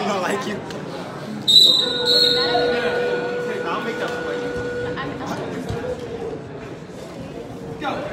she don't like you. I'll make that for you. Go.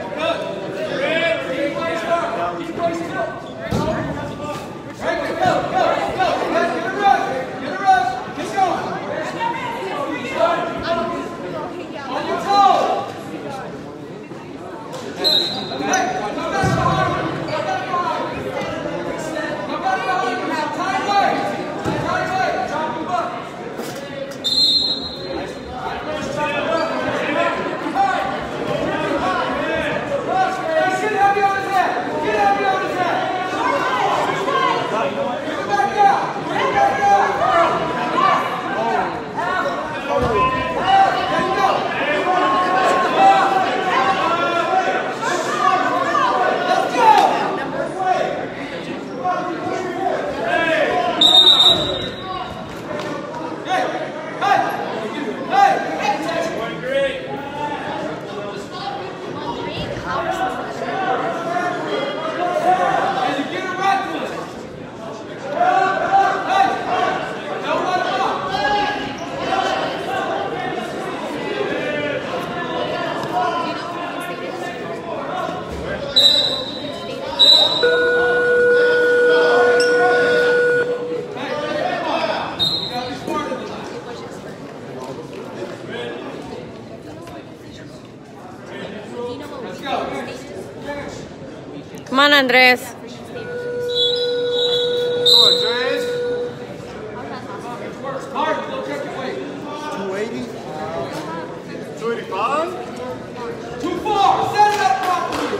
Come on, Andres. Go, Andres. Mark, go check your weight. 280. 285. 2-4. Set it up properly.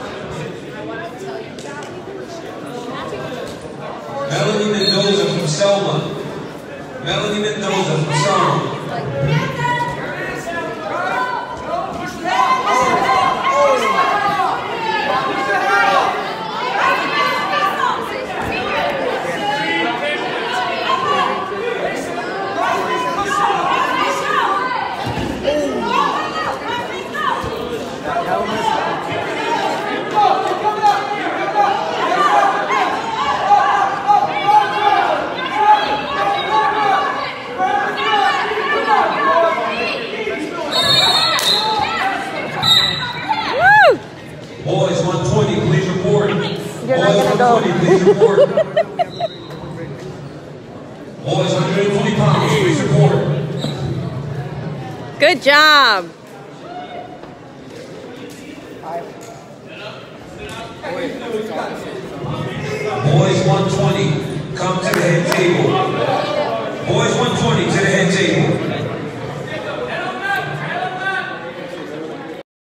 Melanie Mendoza from Selma. Melanie Mendoza from Selma. Boys 120, please report. You're not gonna go. Boys 120, please report. Boys 120 pounds, please report. Good job. Wait,